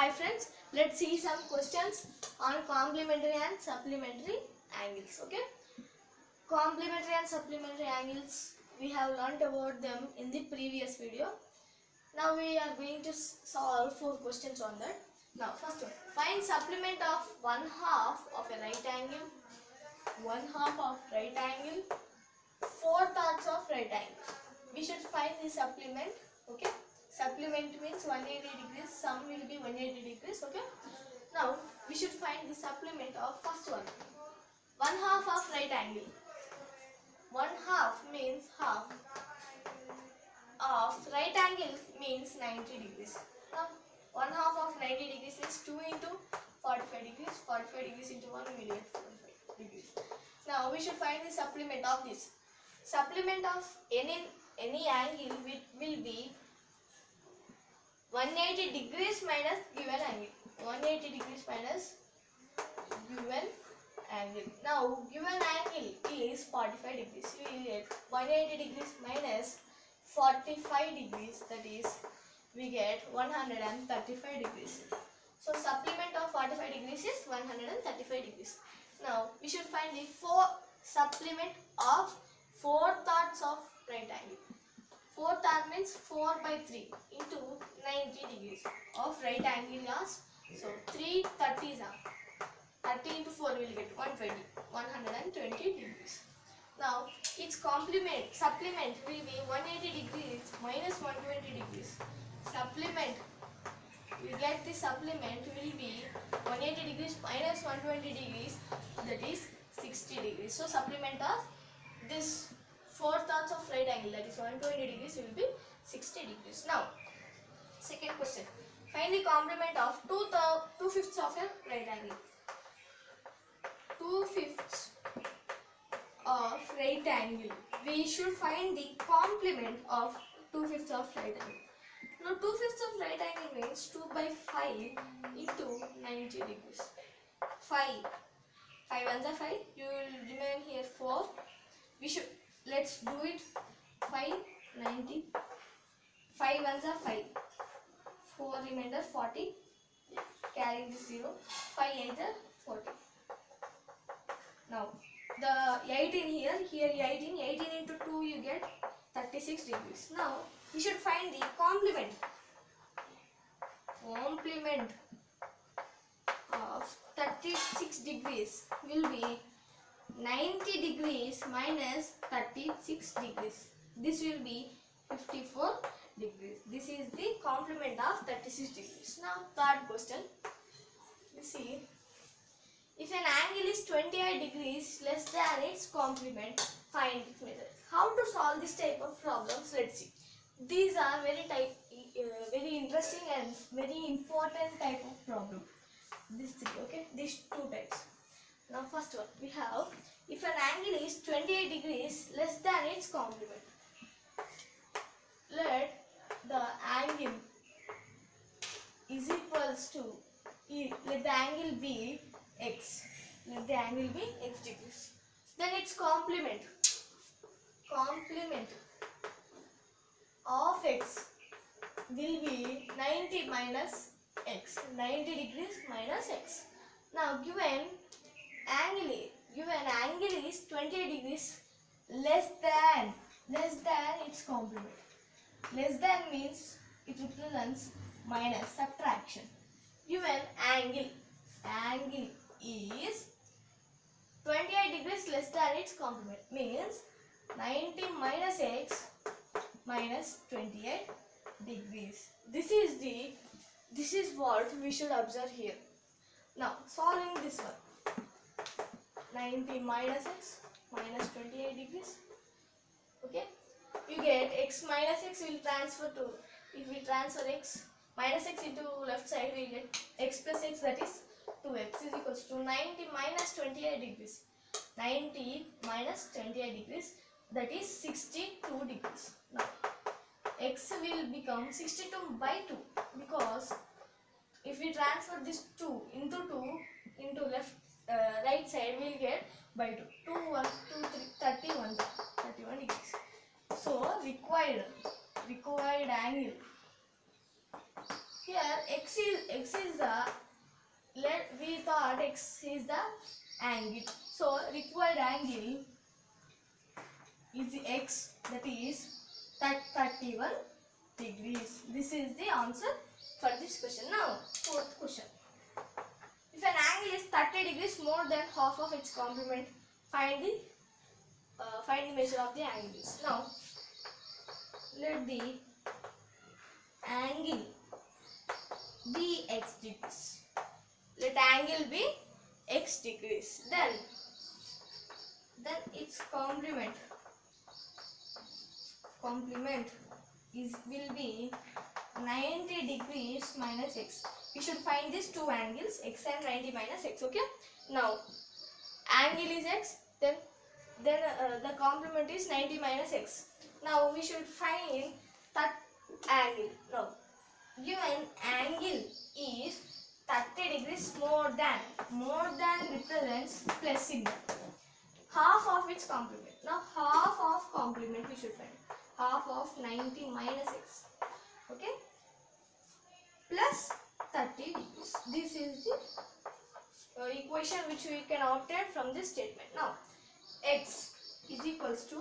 Hi friends, let's see some questions on complementary and supplementary angles. Okay, complementary and supplementary angles, we have learnt about them in the previous video. Now we are going to solve 4 questions on that. Now first one, find supplement of 1/2 of a right angle, 1/2 of right angle, 4/3 of right angle. We should find the supplement. Okay, supplement means 180 degrees, sum will be 180 degrees. Okay, now we should find the supplement of first one, 1/2 of right angle. 1/2 means half of right angle means 90 degrees. Now 1/2 of 90 degrees is 2 into 45 degrees. 45 degrees into 1 will get 45 degrees. Now we should find the supplement of this. Supplement of any angle will be 180 degrees minus given angle. 180 degrees minus given angle. Now given angle is 45 degrees. We will get 180 degrees minus 45 degrees, that is we get 135 degrees. So supplement of 45 degrees is 135 degrees. Now we should find the supplement of 4/3 of right angle. 4/3 means 4 by 3 into 90 degrees of right angle is, so 3 30s are 30 into 4 will get 120 degrees. Now its supplement will be 180 degrees minus 120 degrees. Supplement, we get the supplement will be 180 degrees minus 120 degrees, that is 60 degrees. So supplement of this 4/3 of right angle, that is 120 degrees, will be 60 degrees. Now second question, find the complement of 2/5 of a right angle. 2/5 of right angle. We should find the complement of 2/5 of right angle. Now 2/5 of right angle means 2 by 5 into 90 degrees. 5 ones are 5. You will remain here 4. We should, let's do it. 5 90. 5 ones are 5. 4 remainder 40. Carry this 0. 5 8 are 40. Now the 18 here 18 into 2 you get 36 degrees. Now we should find the complement of 36 degrees will be 90 degrees minus 36 degrees. This will be 54 degrees. This is the complement of 36 degrees. Now third question, you see, if an angle is 28 degrees less than its complement, find its method. How to solve this type of problems? Let's see. These are very interesting and very important type of problem. These three, okay? These two types. Now first one, we have, if an angle is 28 degrees less than its complement, let the angle is equals to, let the angle be x. Let the angle be x degrees. Then its complement of x will be 90 minus x. 90 degrees minus x. Now given angle is 28 degrees less than its complement. Less than means it represents minus, subtraction. Given angle is 28 degrees less than its complement, means 90 minus x minus 28 degrees. This is what we should observe here. Now solving this one, 90 minus x minus 28 degrees. Okay, you get x minus x will transfer to, if we transfer x minus x into left side, we get x plus x, that is 2x is equals to 90 minus 28 degrees. 90 minus 28 degrees, that is 62 degrees. Now x will become 62 by 2, because if we transfer this 2 into left right side, we will get by 2. 2 1 2 3 31 degrees. So required angle here, x is the we thought x is the angle. So required angle is the x, that is 31 degrees. This is the answer for this question. Now fourth question. If an angle is 30 degrees more than half of its complement, find the measure of the angles. Now let the angle be x degrees. Let angle be x degrees. Then its complement will be 90 degrees minus x. We should find these two angles, x and 90 minus x. Okay. Now angle is x. Then the complement is 90 minus x. Now we should find that angle. Now given angle is 30 degrees more than represents plus sign. Half of its complement. Now half of complement we should find. Half of 90 minus x. Okay. Plus 30 degrees. This is the equation which we can obtain from this statement. Now x is equals to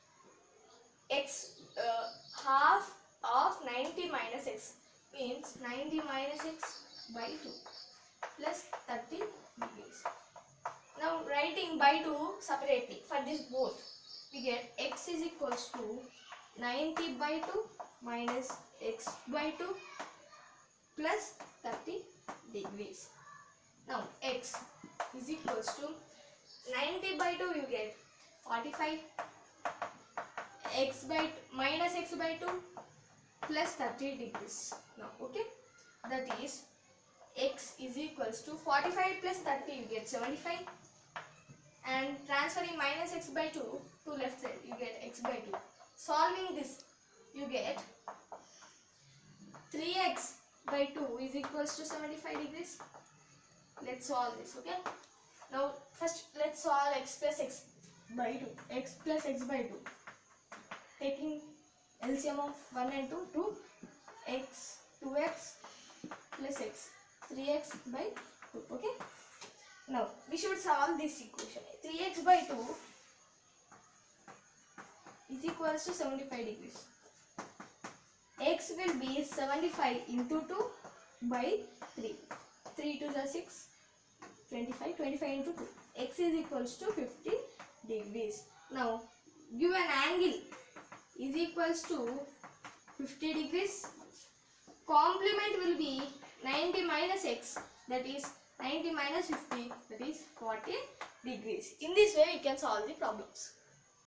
x half of 90 minus x means 90 minus x by 2 plus 30 degrees. Now writing by 2 separately for this both, we get x is equals to 90 by 2 minus x by 2 plus 30 degrees. Now x is equals to 90 by 2, you get 45, x by minus x by 2 plus 30 degrees. Now okay, that is x is equals to 45 plus 30, you get 75, and transferring minus x by 2 to left side, you get x by 2. Solving this, you get 3x by 2 is equals to 75 degrees. Let's solve this. Okay. Now first let's solve x plus x by 2. X plus x by 2. Taking LCM of 1 and 2, 2x, 2x plus x, 3x by 2. Okay. Now we should solve this equation. 3x by 2 is equals to 75 degrees. X will be 75 into 2 by 3. 3 to the 6, 25, 25 into 2. X is equals to 50 degrees. Now given angle is equals to 50 degrees. Complement will be 90 minus x, that is 90 minus 50, that is 40 degrees. In this way we can solve the problems.